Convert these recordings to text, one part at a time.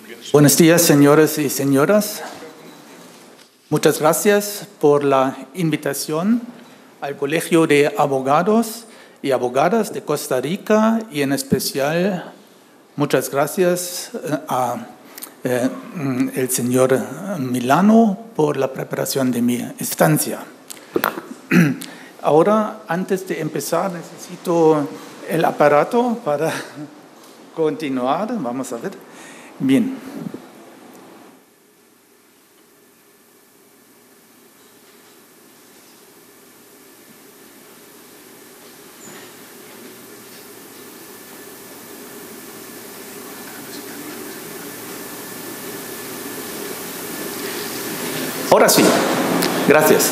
Buenos días, señores y señoras. Muchas gracias por la invitación al Colegio de Abogados y Abogadas de Costa Rica y en especial muchas gracias a el señor Milano por la preparación de mi estancia. Ahora, antes de empezar, necesito el aparato para continuar. Vamos a ver. Bien. Ahora sí. Gracias.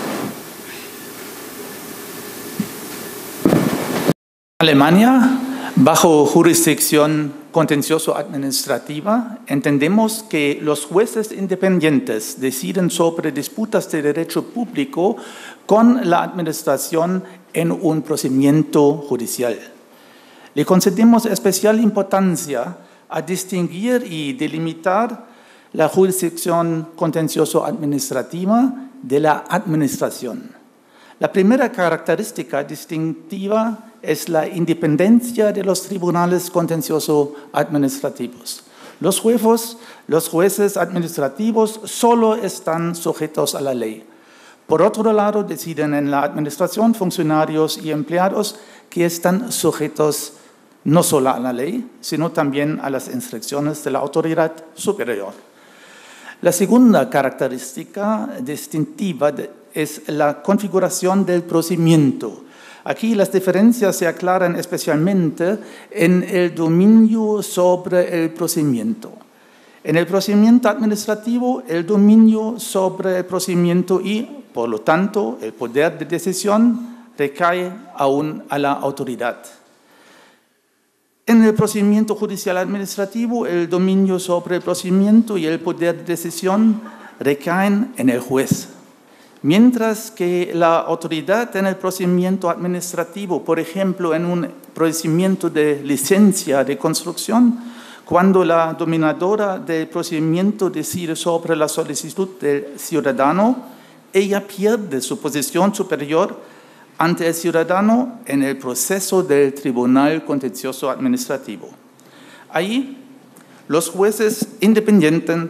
Alemania, bajo jurisdicción contencioso-administrativa, entendemos que los jueces independientes deciden sobre disputas de derecho público con la administración en un procedimiento judicial. Le concedemos especial importancia a distinguir y delimitar la jurisdicción contencioso-administrativa de la administración. La primera característica distintiva es la independencia de los tribunales contencioso-administrativos. Los jueces administrativos solo están sujetos a la ley. Por otro lado, deciden en la administración funcionarios y empleados que están sujetos no solo a la ley, sino también a las instrucciones de la autoridad superior. La segunda característica distintiva es la configuración del procedimiento. Aquí las diferencias se aclaran especialmente en el dominio sobre el procedimiento. En el procedimiento administrativo, el dominio sobre el procedimiento y, por lo tanto, el poder de decisión recae aún a la autoridad. En el procedimiento judicial administrativo, el dominio sobre el procedimiento y el poder de decisión recaen en el juez. Mientras que la autoridad en el procedimiento administrativo, por ejemplo, en un procedimiento de licencia de construcción, cuando la dominadora del procedimiento decide sobre la solicitud del ciudadano, ella pierde su posición superior ante el ciudadano en el proceso del Tribunal Contencioso Administrativo. Ahí, los jueces independientes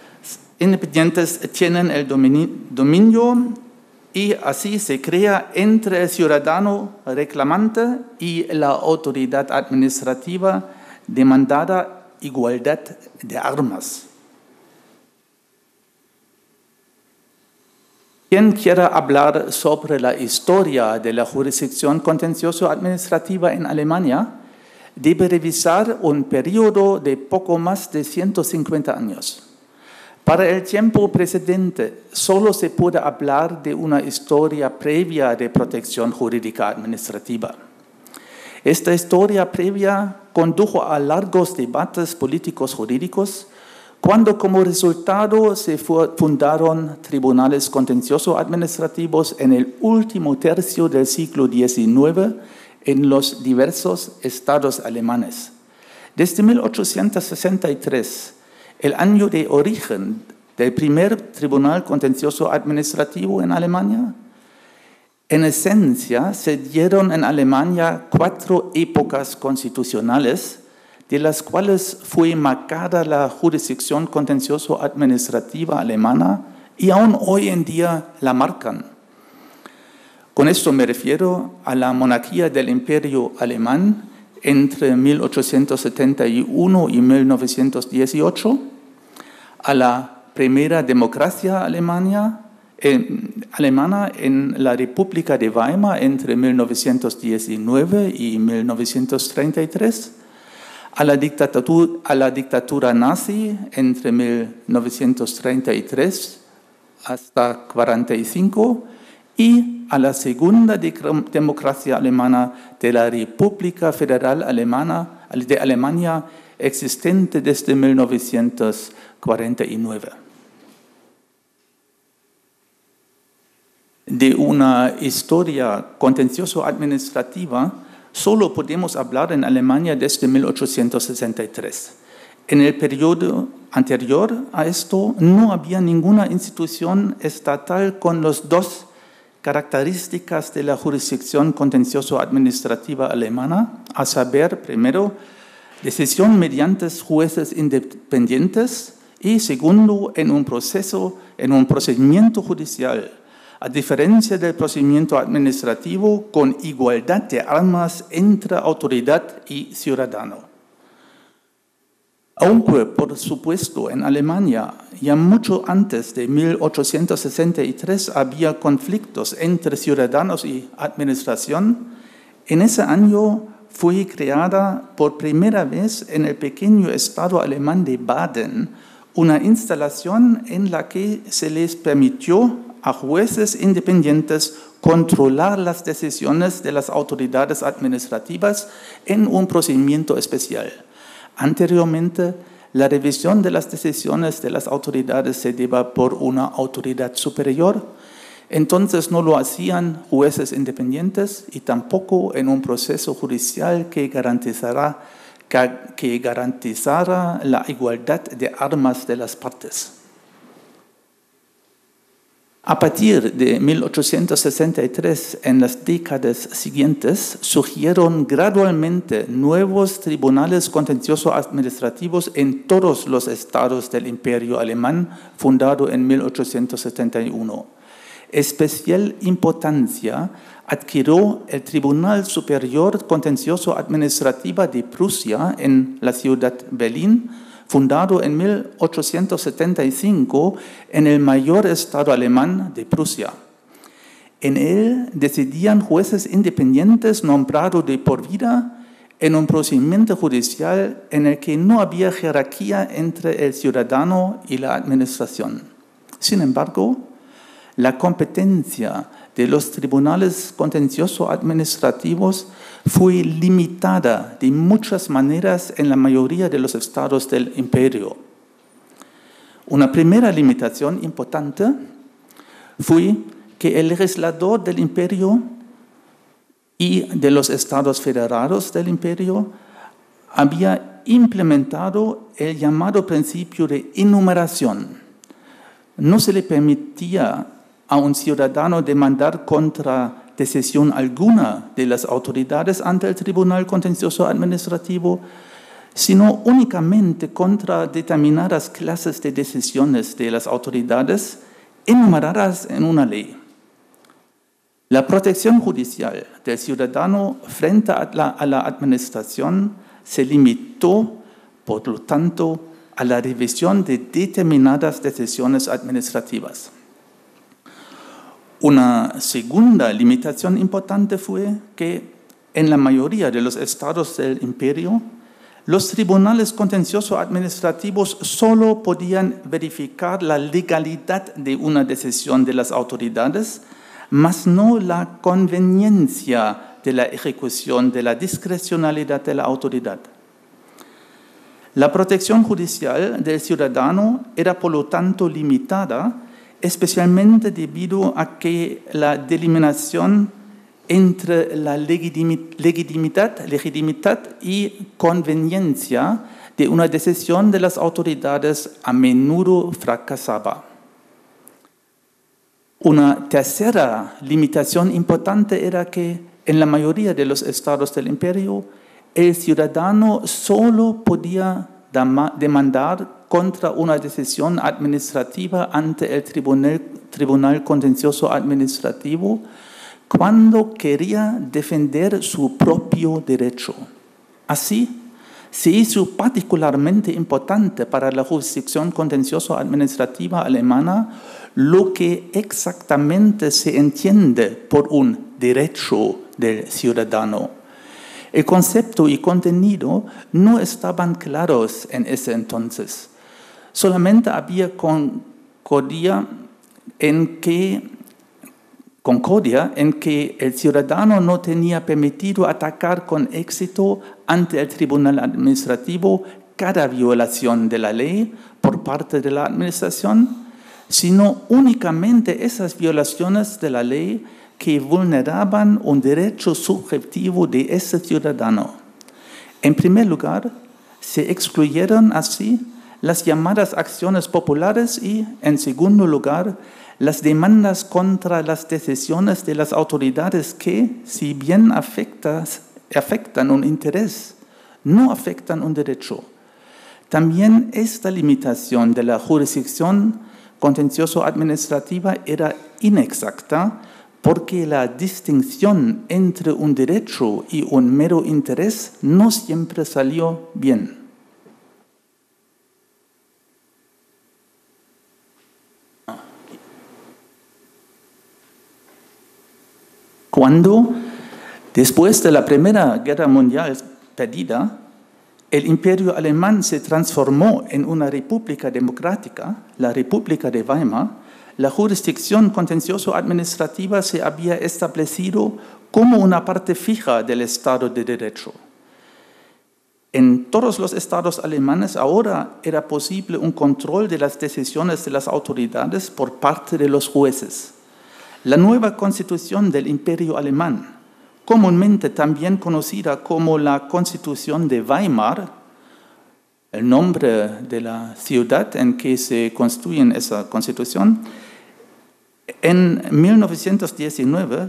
tienen el dominio y así se crea entre el ciudadano reclamante y la autoridad administrativa demandada igualdad de armas. Quien quiera hablar sobre la historia de la jurisdicción contencioso-administrativa en Alemania debe revisar un periodo de poco más de 150 años. Para el tiempo precedente, solo se puede hablar de una historia previa de protección jurídica administrativa. Esta historia previa condujo a largos debates políticos jurídicos, cuando como resultado se fundaron tribunales contencioso-administrativos en el último tercio del siglo XIX en los diversos estados alemanes. Desde 1863, el año de origen del primer tribunal contencioso administrativo en Alemania, en esencia se dieron en Alemania 4 épocas constitucionales, de las cuales fue marcada la jurisdicción contencioso administrativa alemana y aún hoy en día la marcan. Con esto me refiero a la monarquía del Imperio Alemán, entre 1871 y 1918, a la primera democracia alemana en la República de Weimar entre 1919 y 1933, a la dictadura nazi entre 1933 hasta 1945 y a la segunda democracia alemana de la República Federal de Alemania existente desde 1949. De una historia contencioso-administrativa solo podemos hablar en Alemania desde 1863. En el periodo anterior a esto no había ninguna institución estatal con las dos características de la jurisdicción contencioso-administrativa alemana, a saber, primero, decisión mediante jueces independientes y segundo, en un procedimiento judicial, a diferencia del procedimiento administrativo con igualdad de armas entre autoridad y ciudadano. Aunque, por supuesto, en Alemania ya mucho antes de 1863 había conflictos entre ciudadanos y administración, en ese año fue creada por primera vez en el pequeño estado alemán de Baden una instalación en la que se les permitió a jueces independientes controlar las decisiones de las autoridades administrativas en un procedimiento especial. Anteriormente, la revisión de las decisiones de las autoridades se daba por una autoridad superior, entonces no lo hacían jueces independientes y tampoco en un proceso judicial que garantizara la igualdad de armas de las partes. A partir de 1863, en las décadas siguientes, surgieron gradualmente nuevos tribunales contencioso-administrativos en todos los estados del Imperio Alemán, fundado en 1871. Especial importancia adquirió el Tribunal Superior Contencioso-Administrativa de Prusia en la ciudad de Berlín, fundado en 1875 en el mayor estado alemán de Prusia. En él decidían jueces independientes nombrados de por vida en un procedimiento judicial en el que no había jerarquía entre el ciudadano y la administración. Sin embargo, la competencia de los tribunales contencioso-administrativos fue limitada de muchas maneras en la mayoría de los estados del imperio. Una primera limitación importante fue que el legislador del imperio y de los estados federados del imperio había implementado el llamado principio de enumeración. No se le permitía a un ciudadano demandar contra decisión alguna de las autoridades ante el Tribunal Contencioso Administrativo, sino únicamente contra determinadas clases de decisiones de las autoridades enumeradas en una ley. La protección judicial del ciudadano frente a la administración se limitó, por lo tanto, a la revisión de determinadas decisiones administrativas. Una segunda limitación importante fue que en la mayoría de los estados del imperio, los tribunales contencioso-administrativos solo podían verificar la legalidad de una decisión de las autoridades, mas no la conveniencia de la ejecución de la discrecionalidad de la autoridad. La protección judicial del ciudadano era por lo tanto limitada, especialmente debido a que la delimitación entre la legitimidad y conveniencia de una decisión de las autoridades a menudo fracasaba. Una tercera limitación importante era que en la mayoría de los estados del imperio, el ciudadano solo podía demandar contra una decisión administrativa ante el Tribunal Contencioso Administrativo cuando quería defender su propio derecho. Así, se hizo particularmente importante para la jurisdicción contencioso-administrativa alemana lo que exactamente se entiende por un derecho del ciudadano. El concepto y contenido no estaban claros en ese entonces. Solamente había concordia en que el ciudadano no tenía permitido atacar con éxito ante el tribunal administrativo cada violación de la ley por parte de la administración, sino únicamente esas violaciones de la ley que vulneraban un derecho subjetivo de ese ciudadano. En primer lugar, Se excluyeron así las llamadas acciones populares y, en segundo lugar, las demandas contra las decisiones de las autoridades que, si bien afectan un interés, no afectan un derecho. También esta limitación de la jurisdicción contencioso-administrativa era inexacta porque la distinción entre un derecho y un mero interés no siempre salió bien. Cuando, después de la Primera Guerra Mundial perdida, el Imperio alemán se transformó en una república democrática, la República de Weimar, la jurisdicción contencioso-administrativa se había establecido como una parte fija del Estado de Derecho. En todos los estados alemanes ahora era posible un control de las decisiones de las autoridades por parte de los jueces. La nueva constitución del Imperio alemán, comúnmente también conocida como la Constitución de Weimar, el nombre de la ciudad en que se construye esa constitución, en 1919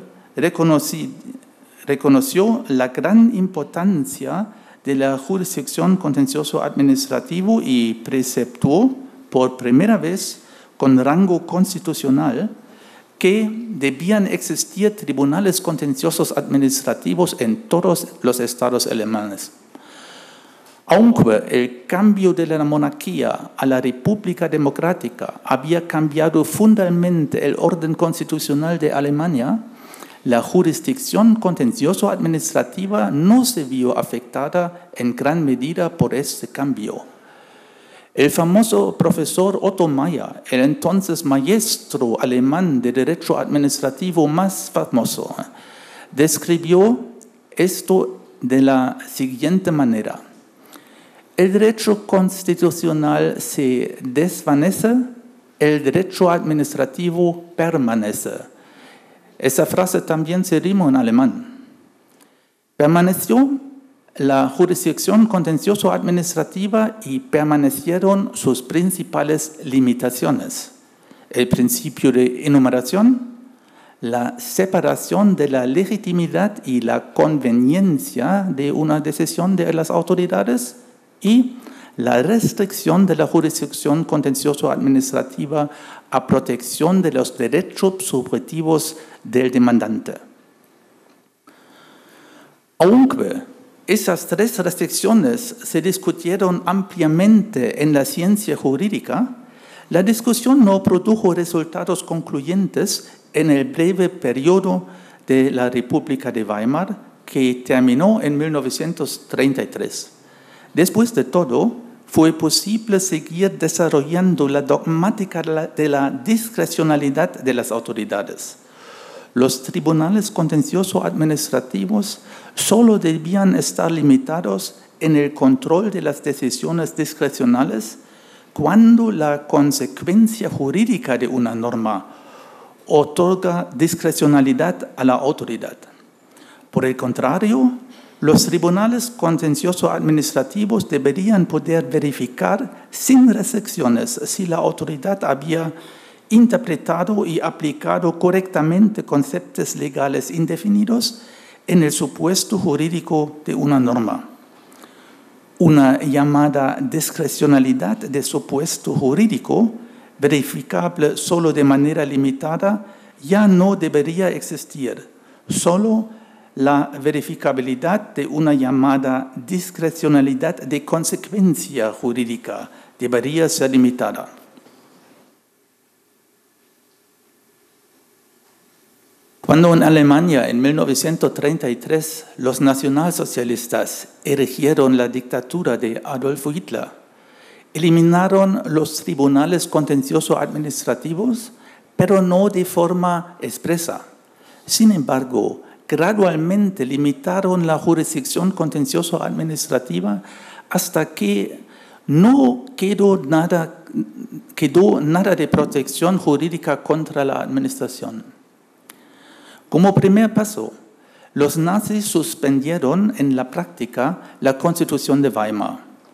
reconoció la gran importancia de la jurisdicción contencioso-administrativo y preceptuó por primera vez con rango constitucional que debían existir tribunales contenciosos administrativos en todos los estados alemanes. Aunque el cambio de la monarquía a la república democrática había cambiado fundamentalmente el orden constitucional de Alemania, la jurisdicción contencioso-administrativa no se vio afectada en gran medida por este cambio. El famoso profesor Otto Meyer, el entonces maestro alemán de derecho administrativo más famoso, describió esto de la siguiente manera: el derecho constitucional se desvanece, el derecho administrativo permanece. Esa frase también se rima en alemán. Permaneció la jurisdicción contencioso-administrativa y permanecieron sus principales limitaciones: el principio de enumeración, la separación de la legitimidad y la conveniencia de una decisión de las autoridades y la restricción de la jurisdicción contencioso-administrativa a protección de los derechos subjetivos del demandante. Aunque esas tres restricciones se discutieron ampliamente en la ciencia jurídica, la discusión no produjo resultados concluyentes en el breve periodo de la República de Weimar, que terminó en 1933. Después de todo, fue posible seguir desarrollando la dogmática de la discrecionalidad de las autoridades. Los tribunales contencioso-administrativos solo debían estar limitados en el control de las decisiones discrecionales cuando la consecuencia jurídica de una norma otorga discrecionalidad a la autoridad. Por el contrario, los tribunales contencioso-administrativos deberían poder verificar sin restricciones si la autoridad había interpretado y aplicado correctamente conceptos legales indefinidos en el supuesto jurídico de una norma. Una llamada discrecionalidad de supuesto jurídico, verificable solo de manera limitada, ya no debería existir. Solo la verificabilidad de una llamada discrecionalidad de consecuencia jurídica debería ser limitada. Cuando en Alemania, en 1933, los nacionalsocialistas erigieron la dictadura de Adolf Hitler, eliminaron los tribunales contencioso-administrativos, pero no de forma expresa. Sin embargo, gradualmente limitaron la jurisdicción contencioso-administrativa hasta que no quedó nada de protección jurídica contra la administración. Como primer paso, los nazis suspendieron en la práctica la Constitución de Weimar.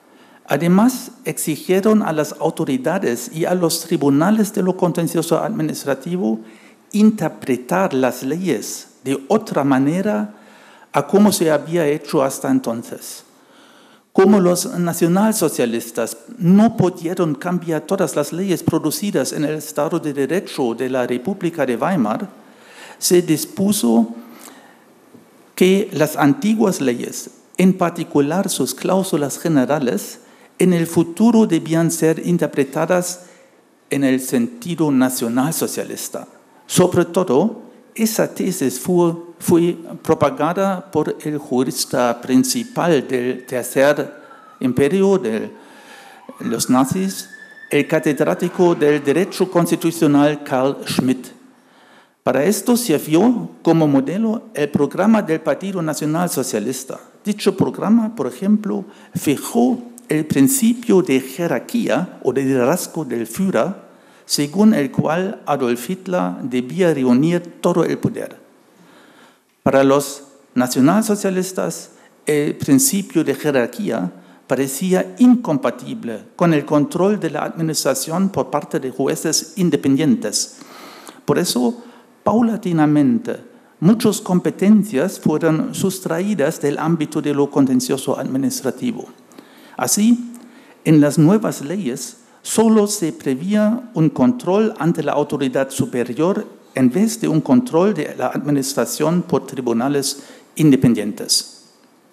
Además, exigieron a las autoridades y a los tribunales de lo contencioso administrativo interpretar las leyes de otra manera a como se había hecho hasta entonces. Como los nacionalsocialistas no pudieron cambiar todas las leyes producidas en el Estado de Derecho de la República de Weimar, se dispuso que las antiguas leyes, en particular sus cláusulas generales, en el futuro debían ser interpretadas en el sentido nacionalsocialista. Sobre todo, esa tesis fue propagada por el jurista principal del Tercer Imperio de los nazis, el catedrático del Derecho Constitucional Carl Schmitt. Para esto sirvió como modelo el programa del Partido Nacional Socialista. Dicho programa, por ejemplo, fijó el principio de jerarquía o de liderazgo del Führer, según el cual Adolf Hitler debía reunir todo el poder. Para los nacionalsocialistas, el principio de jerarquía parecía incompatible con el control de la administración por parte de jueces independientes. Por eso, paulatinamente, muchas competencias fueron sustraídas del ámbito de lo contencioso administrativo. Así, en las nuevas leyes, solo se prevía un control ante la autoridad superior en vez de un control de la administración por tribunales independientes.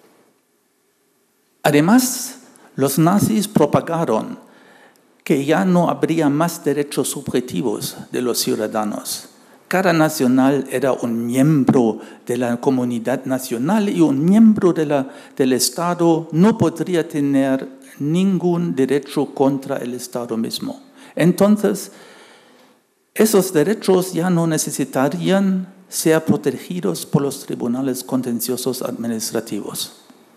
Además, los nazis propagaron que ya no habría más derechos subjetivos de los ciudadanos. Cada nacional era un miembro de la comunidad nacional y un miembro del Estado no podría tener ningún derecho contra el Estado mismo. Entonces, esos derechos ya no necesitarían ser protegidos por los tribunales contenciosos administrativos.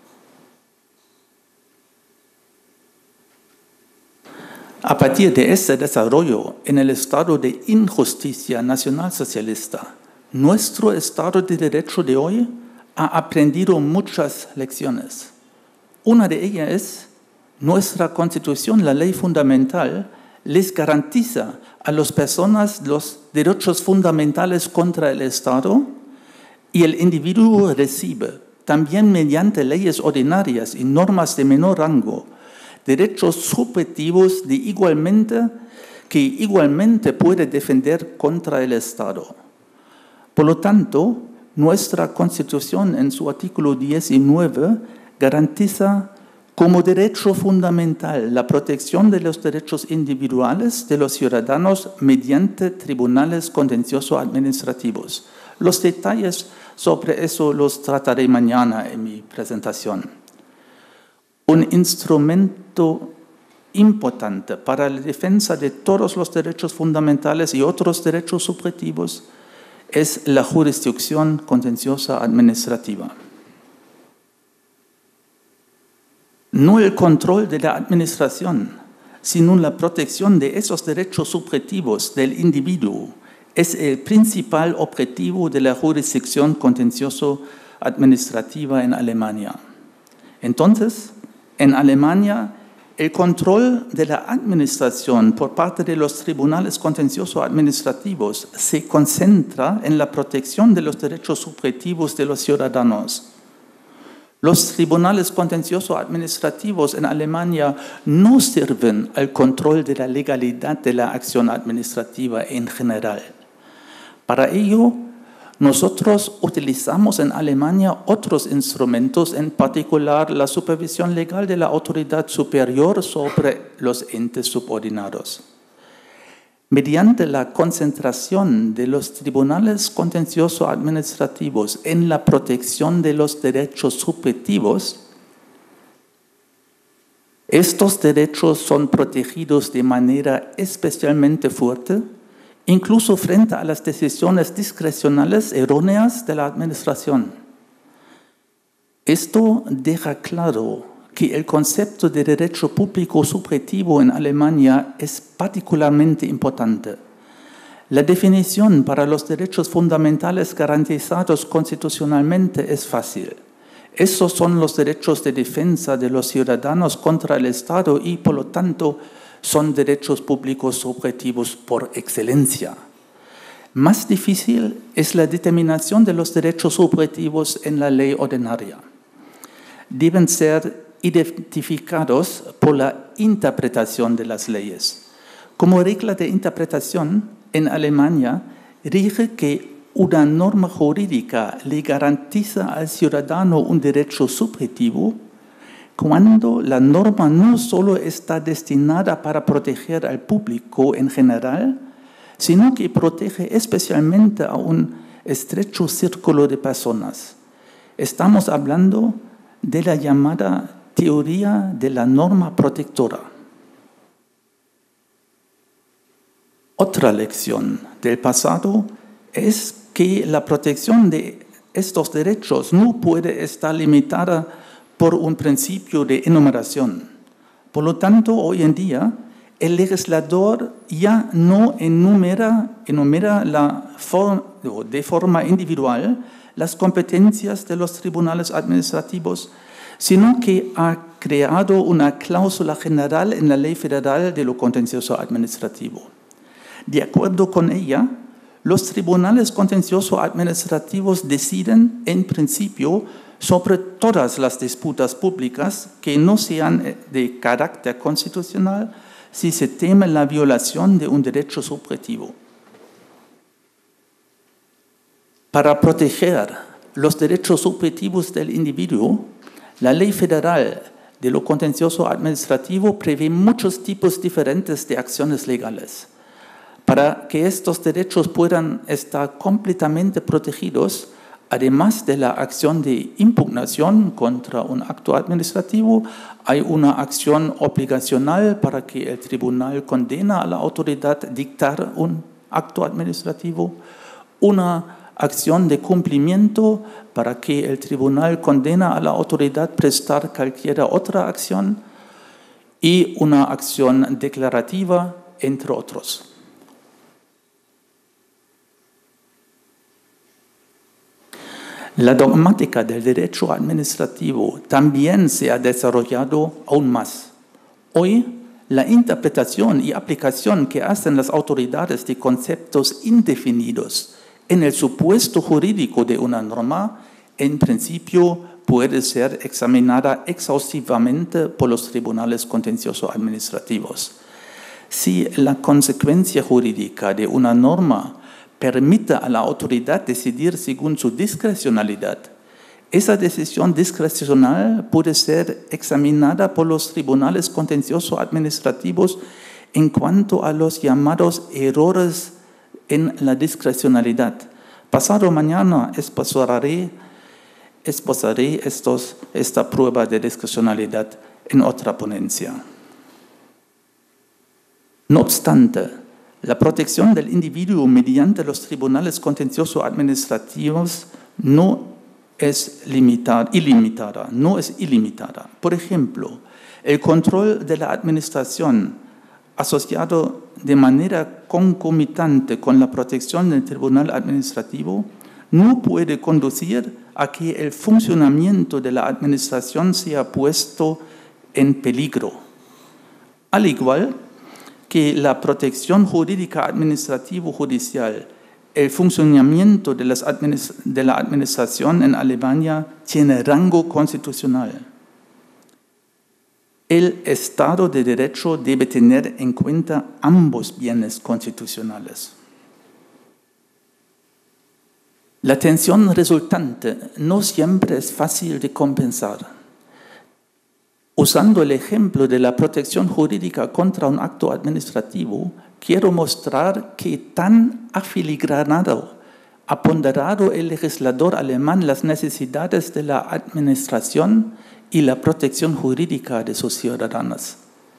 A partir de este desarrollo en el estado de injusticia nacionalsocialista, nuestro Estado de Derecho de hoy ha aprendido muchas lecciones. Una de ellas es: nuestra Constitución, la ley fundamental, les garantiza a las personas los derechos fundamentales contra el Estado y el individuo recibe, también mediante leyes ordinarias y normas de menor rango, derechos subjetivos que igualmente puede defender contra el Estado. Por lo tanto, nuestra Constitución en su artículo 19 garantiza como derecho fundamental la protección de los derechos individuales de los ciudadanos mediante tribunales contenciosos administrativos. Los detalles sobre eso los trataré mañana en mi presentación. Un instrumento importante para la defensa de todos los derechos fundamentales y otros derechos subjetivos es la jurisdicción contenciosa administrativa. No el control de la administración, sino la protección de esos derechos subjetivos del individuo es el principal objetivo de la jurisdicción contencioso administrativa en Alemania. Entonces, en Alemania, el control de la administración por parte de los tribunales contenciosos administrativos se concentra en la protección de los derechos subjetivos de los ciudadanos. Los tribunales contenciosos administrativos en Alemania no sirven al control de la legalidad de la acción administrativa en general. Para ello, nosotros utilizamos en Alemania otros instrumentos, en particular la supervisión legal de la autoridad superior sobre los entes subordinados. Mediante la concentración de los tribunales contenciosos administrativos en la protección de los derechos subjetivos, estos derechos son protegidos de manera especialmente fuerte, incluso frente a las decisiones discrecionales erróneas de la administración. Esto deja claro que el concepto de derecho público subjetivo en Alemania es particularmente importante. La definición para los derechos fundamentales garantizados constitucionalmente es fácil. Esos son los derechos de defensa de los ciudadanos contra el Estado y, por lo tanto, son derechos públicos subjetivos por excelencia. Más difícil es la determinación de los derechos subjetivos en la ley ordinaria. Deben ser identificados por la interpretación de las leyes. Como regla de interpretación, en Alemania rige que una norma jurídica le garantiza al ciudadano un derecho subjetivo cuando la norma no solo está destinada para proteger al público en general, sino que protege especialmente a un estrecho círculo de personas. Estamos hablando de la llamada teoría de la norma protectora. Otra lección del pasado es que la protección de estos derechos no puede estar limitada por un principio de enumeración. Por lo tanto, hoy en día, el legislador ya no enumera de forma individual las competencias de los tribunales administrativos, sino que ha creado una cláusula general en la Ley Federal de lo Contencioso Administrativo. De acuerdo con ella, los tribunales contencioso administrativos deciden, en principio, sobre todas las disputas públicas que no sean de carácter constitucional si se teme la violación de un derecho subjetivo. Para proteger los derechos subjetivos del individuo, la Ley Federal de lo Contencioso Administrativo prevé muchos tipos diferentes de acciones legales. Para que estos derechos puedan estar completamente protegidos, además de la acción de impugnación contra un acto administrativo, hay una acción obligacional para que el tribunal condena a la autoridad dictar un acto administrativo, una acción de cumplimiento para que el tribunal condena a la autoridad prestar cualquier otra acción y una acción declarativa, entre otros. La dogmática del derecho administrativo también se ha desarrollado aún más. Hoy, la interpretación y aplicación que hacen las autoridades de conceptos indefinidos en el supuesto jurídico de una norma, en principio puede ser examinada exhaustivamente por los tribunales contencioso administrativos. Si la consecuencia jurídica de una norma permite a la autoridad decidir según su discrecionalidad, esa decisión discrecional puede ser examinada por los tribunales contencioso administrativos en cuanto a los llamados errores en la discrecionalidad. Pasado mañana esbozaré esta prueba de discrecionalidad en otra ponencia. No obstante, la protección del individuo mediante los tribunales contencioso administrativos no es ilimitada. Por ejemplo, el control de la administración asociado de manera concomitante con la protección del tribunal administrativo no puede conducir a que el funcionamiento de la administración sea puesto en peligro. Al igual que la protección jurídica administrativo-judicial, el funcionamiento de la administración en Alemania tiene rango constitucional. El Estado de Derecho debe tener en cuenta ambos bienes constitucionales. La tensión resultante no siempre es fácil de compensar. Usando el ejemplo de la protección jurídica contra un acto administrativo, quiero mostrar que tan afiligranado ha ponderado el legislador alemán las necesidades de la administración y la protección jurídica de sus ciudadanos.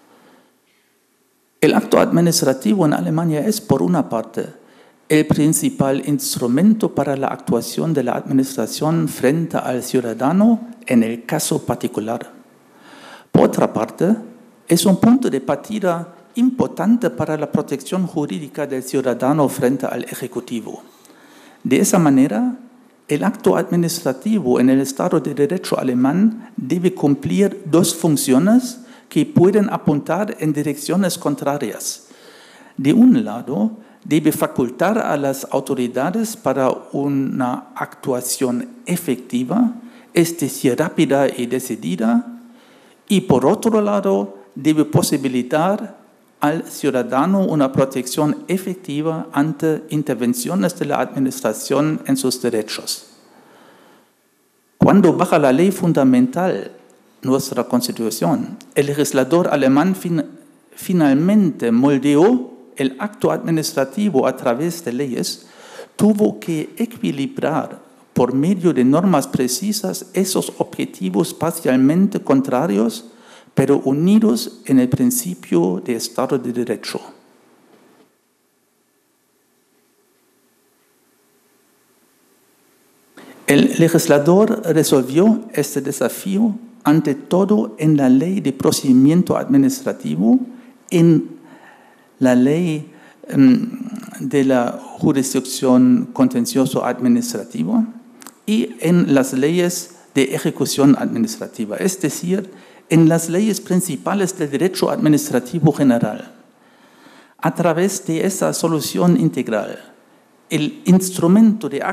El acto administrativo en Alemania es, por una parte, el principal instrumento para la actuación de la administración frente al ciudadano en el caso particular. Por otra parte, es un punto de partida importante para la protección jurídica del ciudadano frente al Ejecutivo. De esa manera, El acto administrativo en el Estado de Derecho alemán debe cumplir dos funciones que pueden apuntar en direcciones contrarias. De un lado, debe facultar a las autoridades para una actuación efectiva, es decir, rápida y decidida, y por otro lado, debe posibilitar al ciudadano una protección efectiva ante intervenciones de la administración en sus derechos. Cuando bajo la ley fundamental, nuestra Constitución, el legislador alemán finalmente moldeó el acto administrativo a través de leyes, tuvo que equilibrar por medio de normas precisas esos objetivos parcialmente contrarios, pero unidos en el principio de Estado de Derecho. El legislador resolvió este desafío ante todo en la Ley de Procedimiento Administrativo, en la Ley de la Jurisdicción Contencioso-Administrativa y en las leyes de ejecución administrativa, es decir, en las leyes principales del derecho administrativo general. A través de esa solución integral, el instrumento de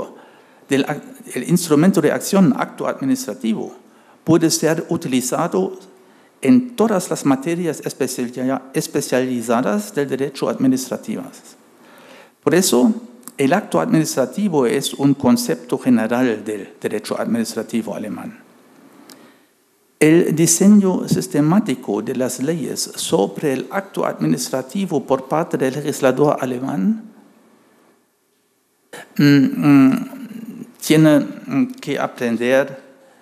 acción, acto administrativo, puede ser utilizado en todas las materias especializadas del derecho administrativo. Por eso, el acto administrativo es un concepto general del derecho administrativo alemán. El diseño sistemático de las leyes sobre el acto administrativo por parte del legislador alemán tiene que aprender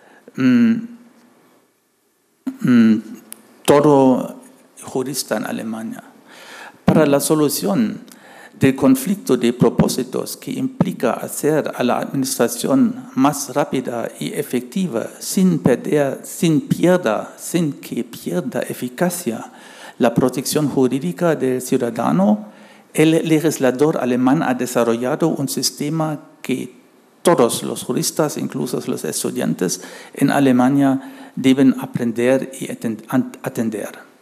todo jurista en Alemania. Para la solución del conflicto de propósitos que implica hacer a la administración más rápida y efectiva sin que pierda eficacia la protección jurídica del ciudadano, el legislador alemán ha desarrollado un sistema que todos los juristas, incluso los estudiantes en Alemania, deben aprender y atender.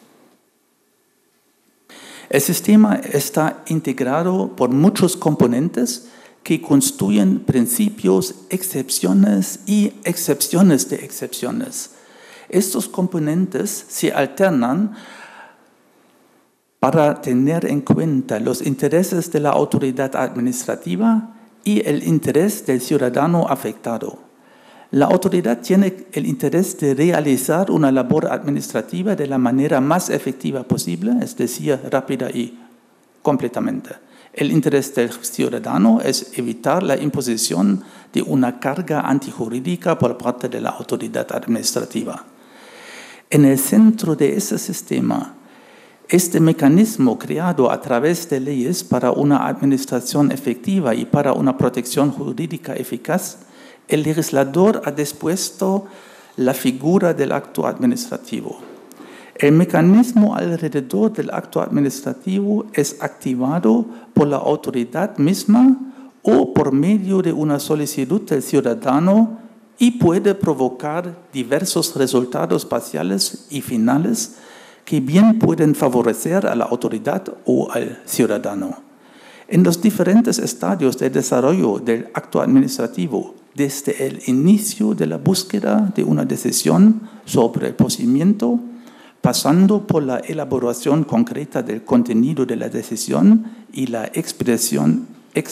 El sistema está integrado por muchos componentes que constituyen principios, excepciones y excepciones de excepciones. Estos componentes se alternan para tener en cuenta los intereses de la autoridad administrativa y el interés del ciudadano afectado. La autoridad tiene el interés de realizar una labor administrativa de la manera más efectiva posible, es decir, rápida y completamente. El interés del ciudadano es evitar la imposición de una carga antijurídica por parte de la autoridad administrativa. En el centro de ese sistema, este mecanismo creado a través de leyes para una administración efectiva y para una protección jurídica eficaz, el legislador ha dispuesto la figura del acto administrativo. El mecanismo alrededor del acto administrativo es activado por la autoridad misma o por medio de una solicitud del ciudadano y puede provocar diversos resultados parciales y finales que bien pueden favorecer a la autoridad o al ciudadano. En los diferentes estadios de desarrollo del acto administrativo, desde el inicio de la búsqueda de una decisión sobre el procedimiento, pasando por la elaboración concreta del contenido de la decisión y la expedición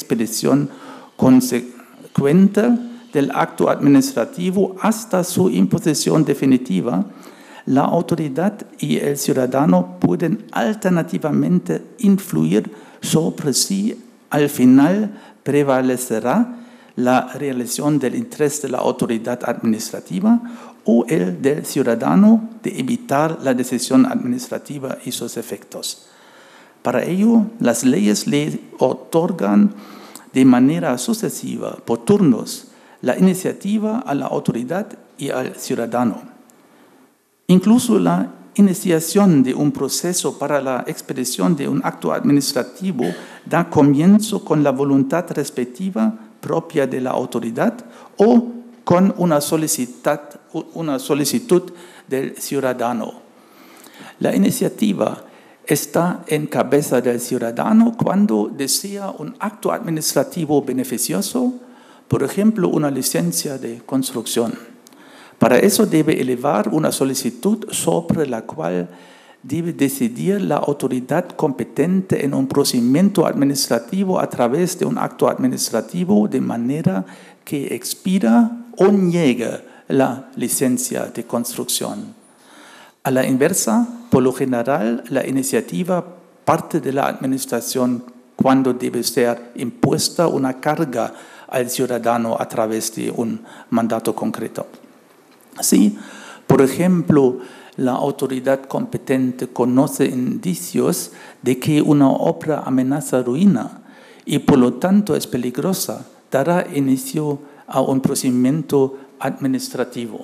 consecuente del acto administrativo hasta su imposición definitiva, la autoridad y el ciudadano pueden alternativamente influir sobre si al final prevalecerá la realización del interés de la autoridad administrativa o el del ciudadano de evitar la decisión administrativa y sus efectos. Para ello, las leyes le otorgan de manera sucesiva, por turnos, la iniciativa a la autoridad y al ciudadano. Incluso la iniciación de un proceso para la expedición de un acto administrativo da comienzo con la voluntad respectiva propia de la autoridad o con una solicitud del ciudadano. La iniciativa está en cabeza del ciudadano cuando desea un acto administrativo beneficioso, por ejemplo, una licencia de construcción. Para eso debe elevar una solicitud sobre la cual debe decidir la autoridad competente en un procedimiento administrativo a través de un acto administrativo de manera que expida o niegue la licencia de construcción. A la inversa, por lo general, la iniciativa parte de la administración cuando debe ser impuesta una carga al ciudadano a través de un mandato concreto. Si, por ejemplo, la autoridad competente conoce indicios de que una obra amenaza ruina y por lo tanto es peligrosa, dará inicio a un procedimiento administrativo,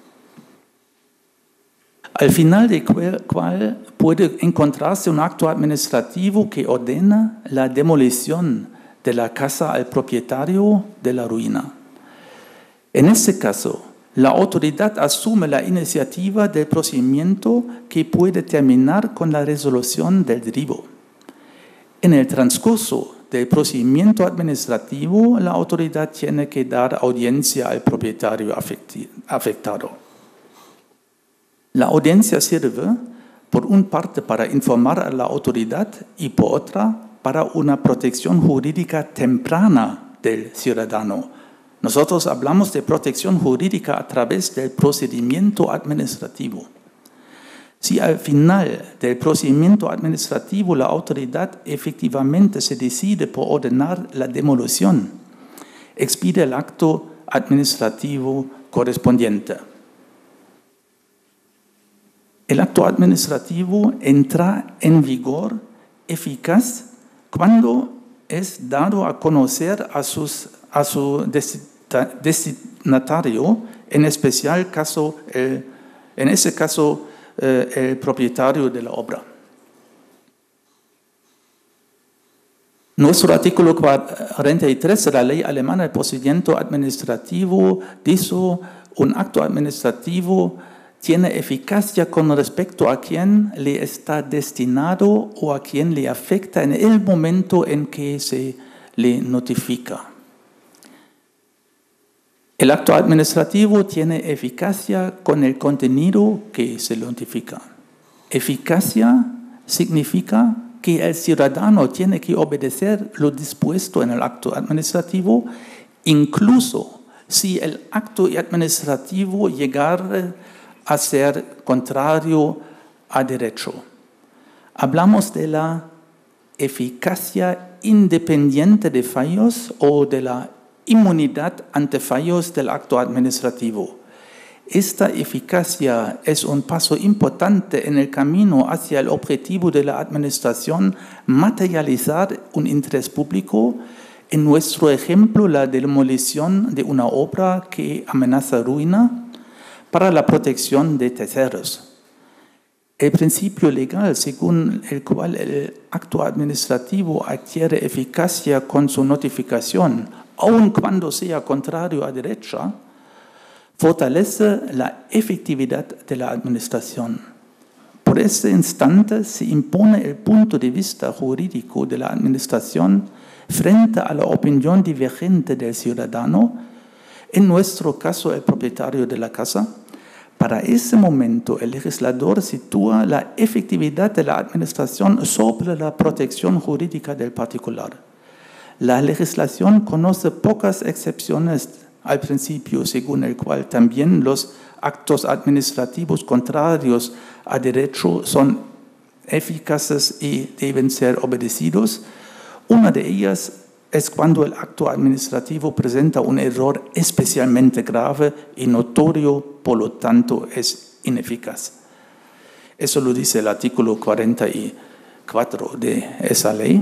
al final del cual puede encontrarse un acto administrativo que ordena la demolición de la casa al propietario de la ruina. En este caso, la autoridad asume la iniciativa del procedimiento que puede terminar con la resolución del derribo. En el transcurso del procedimiento administrativo, la autoridad tiene que dar audiencia al propietario afectado. La audiencia sirve, por una parte, para informar a la autoridad y por otra, para una protección jurídica temprana del ciudadano. Nosotros hablamos de protección jurídica a través del procedimiento administrativo. Si al final del procedimiento administrativo la autoridad efectivamente se decide por ordenar la demolición, expide el acto administrativo correspondiente. El acto administrativo entra en vigor eficaz cuando es dado a conocer a su destinatario, en especial en ese caso el propietario de la obra. Nuestro artículo 43 de la ley alemana del procedimiento administrativo dice un acto administrativo tiene eficacia con respecto a quien le está destinado o a quien le afecta en el momento en que se le notifica. El acto administrativo tiene eficacia con el contenido que se notifica. Eficacia significa que el ciudadano tiene que obedecer lo dispuesto en el acto administrativo, incluso si el acto administrativo llegara a ser contrario a derecho. Hablamos de la eficacia independiente de fallos o de la inmunidad ante fallos del acto administrativo. Esta eficacia es un paso importante en el camino hacia el objetivo de la administración materializar un interés público, en nuestro ejemplo la demolición de una obra que amenaza ruina, para la protección de terceros. El principio legal según el cual el acto administrativo adquiere eficacia con su notificación, aun cuando sea contrario a derecho, fortalece la efectividad de la administración. Por ese instante se impone el punto de vista jurídico de la administración frente a la opinión divergente del ciudadano, en nuestro caso el propietario de la casa. Para ese momento, el legislador sitúa la efectividad de la administración sobre la protección jurídica del particular. La legislación conoce pocas excepciones al principio, según el cual también los actos administrativos contrarios a derecho son eficaces y deben ser obedecidos. Una de ellas es cuando el acto administrativo presenta un error especialmente grave y notorio, por lo tanto es ineficaz. Eso lo dice el artículo 44 de esa ley.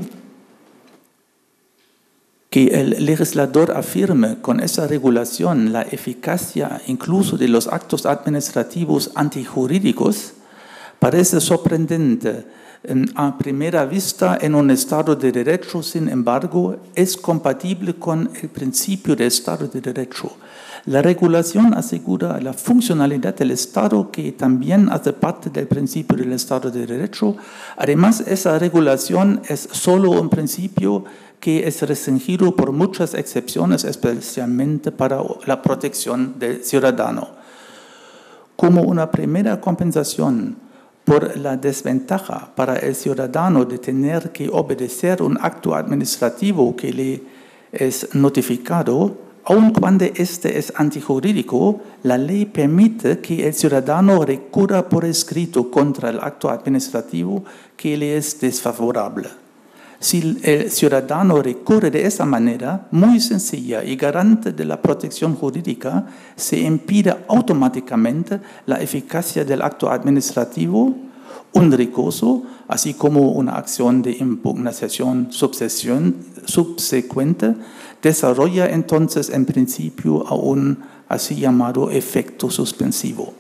Que el legislador afirme con esa regulación la eficacia incluso de los actos administrativos antijurídicos Parece sorprendente a primera vista en un Estado de Derecho, sin embargo, es compatible con el principio de Estado de Derecho. La regulación asegura la funcionalidad del Estado, que también hace parte del principio del Estado de Derecho. Además, esa regulación es solo un principio que es restringido por muchas excepciones, especialmente para la protección del ciudadano. Como una primera compensación por la desventaja para el ciudadano de tener que obedecer un acto administrativo que le es notificado, aun cuando este es antijurídico, la ley permite que el ciudadano recurra por escrito contra el acto administrativo que le es desfavorable. Si el ciudadano recurre de esa manera, muy sencilla y garante de la protección jurídica, se impide automáticamente la eficacia del acto administrativo. Un recurso, así como una acción de impugnación subsecuente, desarrolla entonces en principio a un así llamado efecto suspensivo.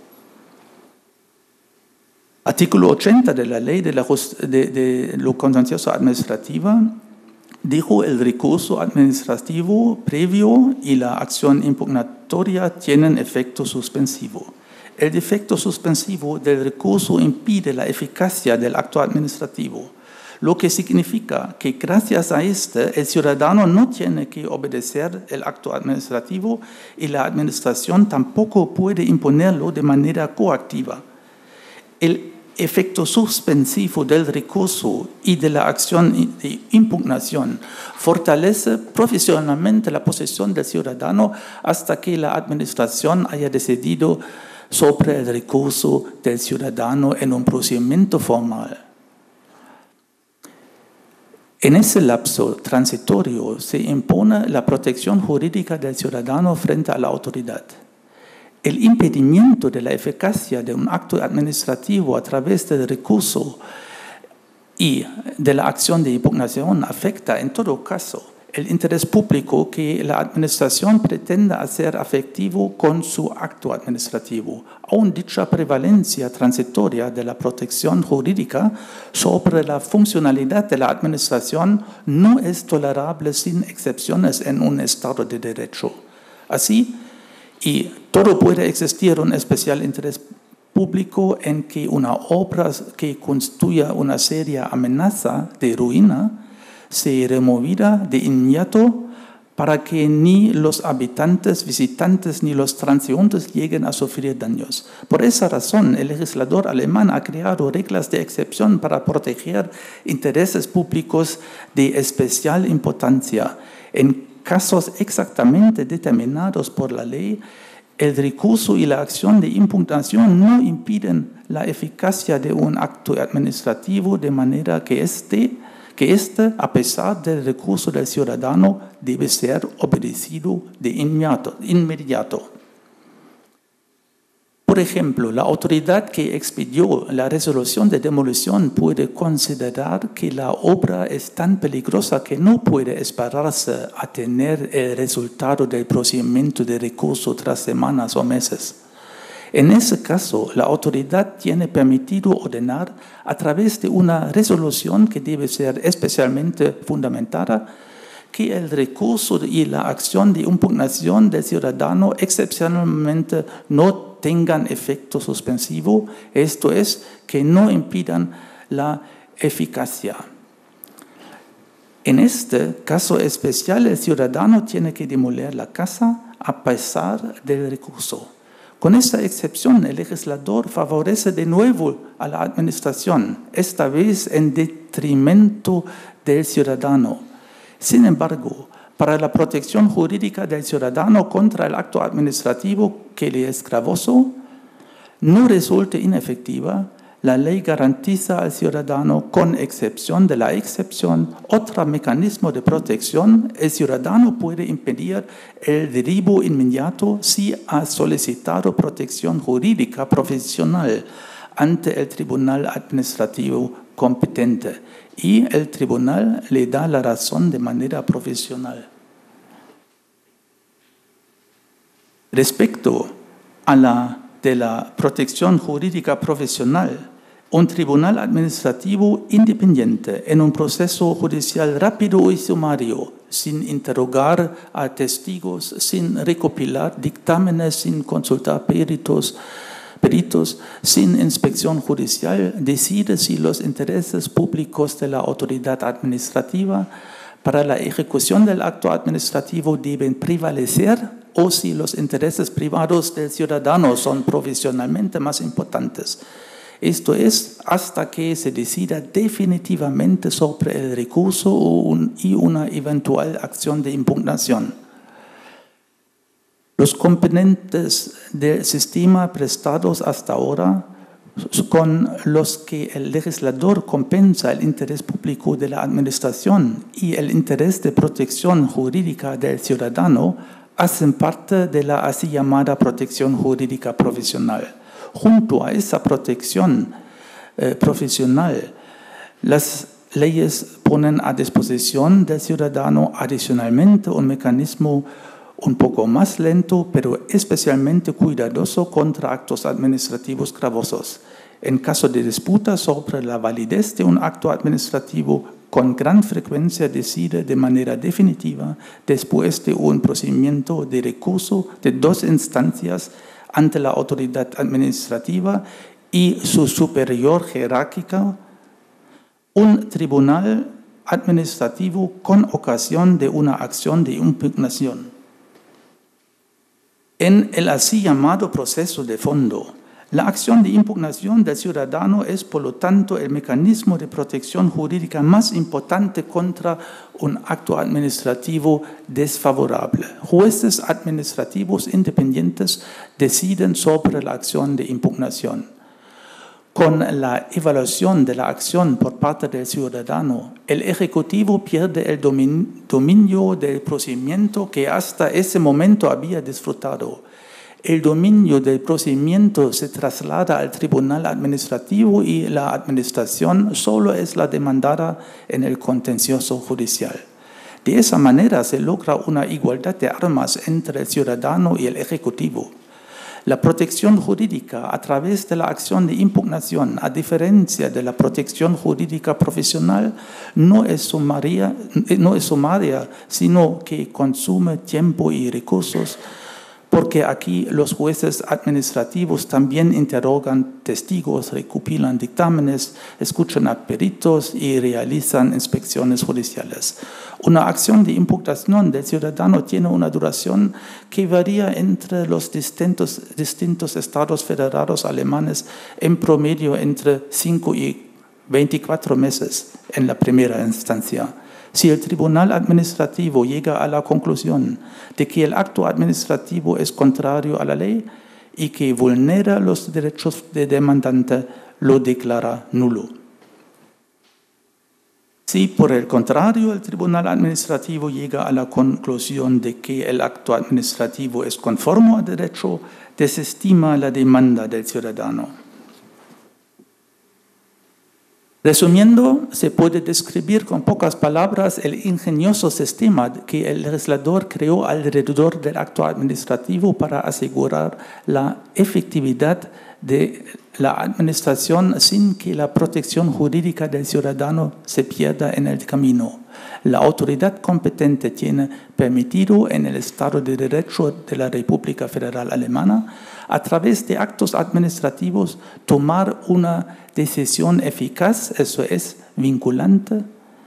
Artículo 80 de la Ley de lo contencioso administrativa dijo: el recurso administrativo previo y la acción impugnatoria tienen efecto suspensivo. El efecto suspensivo del recurso impide la eficacia del acto administrativo, lo que significa que gracias a este el ciudadano no tiene que obedecer el acto administrativo y la administración tampoco puede imponerlo de manera coactiva. El efecto suspensivo del recurso y de la acción de impugnación fortalece profesionalmente la posición del ciudadano hasta que la administración haya decidido sobre el recurso del ciudadano en un procedimiento formal. En ese lapso transitorio se impone la protección jurídica del ciudadano frente a la autoridad. El impedimento de la eficacia de un acto administrativo a través del recurso y de la acción de impugnación afecta, en todo caso, el interés público que la administración pretenda hacer efectivo con su acto administrativo. Aún dicha prevalencia transitoria de la protección jurídica sobre la funcionalidad de la administración no es tolerable sin excepciones en un Estado de Derecho. Así, y todo puede existir un especial interés público en que una obra que constituya una seria amenaza de ruina se removida de inmediato para que ni los habitantes, visitantes ni los transeúntes lleguen a sufrir daños. Por esa razón, el legislador alemán ha creado reglas de excepción para proteger intereses públicos de especial importancia. En casos exactamente determinados por la ley, el recurso y la acción de impugnación no impiden la eficacia de un acto administrativo, de manera que este, a pesar del recurso del ciudadano, debe ser obedecido de inmediato. Por ejemplo, la autoridad que expidió la resolución de demolición puede considerar que la obra es tan peligrosa que no puede esperarse a tener el resultado del procedimiento de recurso tras semanas o meses. En ese caso, la autoridad tiene permitido ordenar a través de una resolución que debe ser especialmente fundamentada que el recurso y la acción de impugnación del ciudadano excepcionalmente no tengan efecto suspensivo, esto es, que no impidan la eficacia. En este caso especial, el ciudadano tiene que demoler la casa a pesar del recurso. Con esta excepción, el legislador favorece de nuevo a la administración, esta vez en detrimento del ciudadano. Sin embargo, para la protección jurídica del ciudadano contra el acto administrativo que le es gravoso, no resulte inefectiva, la ley garantiza al ciudadano, con excepción de la excepción, otro mecanismo de protección. El ciudadano puede impedir el derribo inmediato si ha solicitado protección jurídica profesional ante el tribunal administrativo competente y el tribunal le da la razón de manera profesional. Respecto a la protección jurídica profesional, Un tribunal administrativo independiente en un proceso judicial rápido y sumario, sin interrogar a testigos, sin recopilar dictámenes, sin consultar peritos, sin inspección judicial, decide si los intereses públicos de la autoridad administrativa para la ejecución del acto administrativo deben prevalecer o si los intereses privados del ciudadano son provisionalmente más importantes. Esto es, hasta que se decida definitivamente sobre el recurso y una eventual acción de impugnación. Los componentes del sistema prestados hasta ahora, con los que el legislador compensa el interés público de la administración y el interés de protección jurídica del ciudadano, hacen parte de la así llamada protección jurídica profesional. Junto a esa protección profesional, las leyes ponen a disposición del ciudadano adicionalmente un mecanismo un poco más lento, pero especialmente cuidadoso contra actos administrativos gravosos. En caso de disputa sobre la validez de un acto administrativo, con gran frecuencia decide de manera definitiva después de un procedimiento de recurso de 2 instancias ante la autoridad administrativa y su superior jerárquica, un tribunal administrativo con ocasión de una acción de impugnación. En el así llamado proceso de fondo, la acción de impugnación del ciudadano es, por lo tanto, el mecanismo de protección jurídica más importante contra un acto administrativo desfavorable. Jueces administrativos independientes deciden sobre la acción de impugnación. Con la evaluación de la acción por parte del ciudadano, el Ejecutivo pierde el dominio del procedimiento que hasta ese momento había disfrutado. El dominio del procedimiento se traslada al tribunal administrativo y la administración solo es la demandada en el contencioso judicial. De esa manera se logra una igualdad de armas entre el ciudadano y el Ejecutivo. La protección jurídica a través de la acción de impugnación, a diferencia de la protección jurídica profesional, no es sumaria, sino que consume tiempo y recursos, porque aquí los jueces administrativos también interrogan testigos, recopilan dictámenes, escuchan a peritos y realizan inspecciones judiciales. Una acción de impugnación del ciudadano tiene una duración que varía entre los distintos estados federados alemanes, en promedio entre 5 y 24 meses en la primera instancia. Si el tribunal administrativo llega a la conclusión de que el acto administrativo es contrario a la ley y que vulnera los derechos del demandante, lo declara nulo. Si, por el contrario, el tribunal administrativo llega a la conclusión de que el acto administrativo es conforme al derecho, desestima la demanda del ciudadano. Resumiendo, se puede describir con pocas palabras el ingenioso sistema que el legislador creó alrededor del acto administrativo para asegurar la efectividad de la administración sin que la protección jurídica del ciudadano se pierda en el camino. La autoridad competente tiene permitido en el Estado de Derecho de la República Federal Alemana, a través de actos administrativos, tomar una decisión eficaz, eso es, vinculante.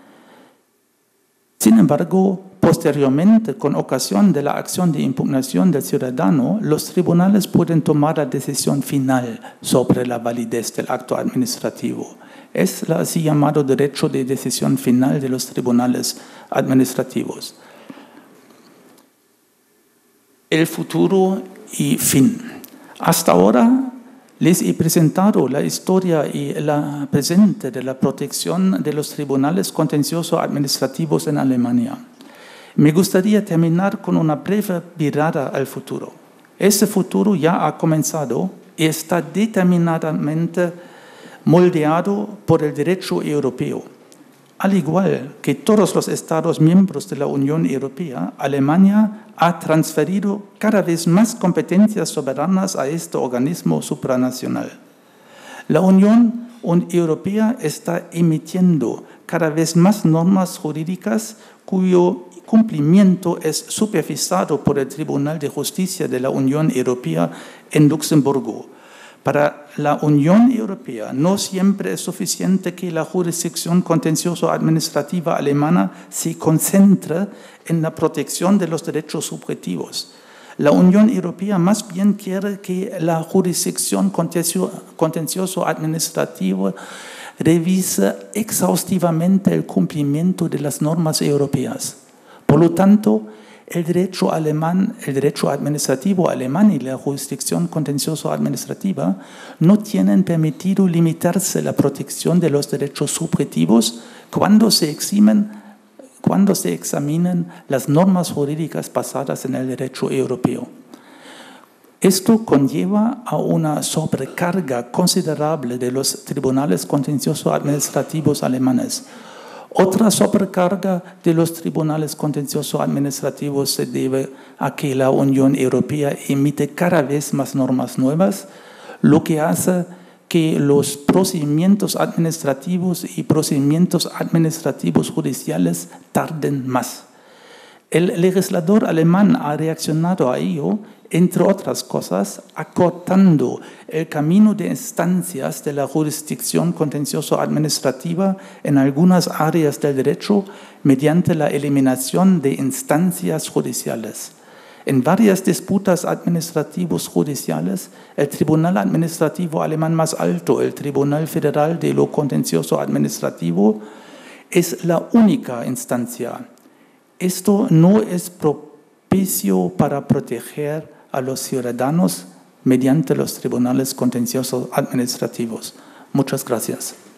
Sin embargo, posteriormente, con ocasión de la acción de impugnación del ciudadano, los tribunales pueden tomar la decisión final sobre la validez del acto administrativo. Es el así llamado derecho de decisión final de los tribunales administrativos. El futuro y fin. Hasta ahora les he presentado la historia y la presente de la protección de los tribunales contenciosos administrativos en Alemania. Me gustaría terminar con una breve mirada al futuro. Ese futuro ya ha comenzado y está determinadamente moldeado por el derecho europeo. Al igual que todos los Estados miembros de la Unión Europea, Alemania ha transferido cada vez más competencias soberanas a este organismo supranacional. La Unión Europea está emitiendo cada vez más normas jurídicas cuyo cumplimiento es supervisado por el Tribunal de Justicia de la Unión Europea en Luxemburgo. Para la Unión Europea no siempre es suficiente que la jurisdicción contencioso-administrativa alemana se concentre en la protección de los derechos subjetivos. La Unión Europea más bien quiere que la jurisdicción contencioso-administrativa revise exhaustivamente el cumplimiento de las normas europeas. Por lo tanto, el derecho administrativo alemán y la jurisdicción contencioso-administrativa no tienen permitido limitarse la protección de los derechos subjetivos cuando se examinan las normas jurídicas basadas en el derecho europeo. Esto conlleva a una sobrecarga considerable de los tribunales contencioso-administrativos alemanes. Otra sobrecarga de los tribunales contencioso-administrativos se debe a que la Unión Europea emite cada vez más normas nuevas, lo que hace que los procedimientos administrativos y procedimientos administrativos judiciales tarden más. El legislador alemán ha reaccionado a ello, entre otras cosas, acortando el camino de instancias de la jurisdicción contencioso-administrativa en algunas áreas del derecho mediante la eliminación de instancias judiciales. En varias disputas administrativas judiciales, el Tribunal Administrativo alemán más alto, el Tribunal Federal de lo Contencioso Administrativo, es la única instancia. Esto no es propicio para proteger a los ciudadanos mediante los tribunales contenciosos administrativos. Muchas gracias.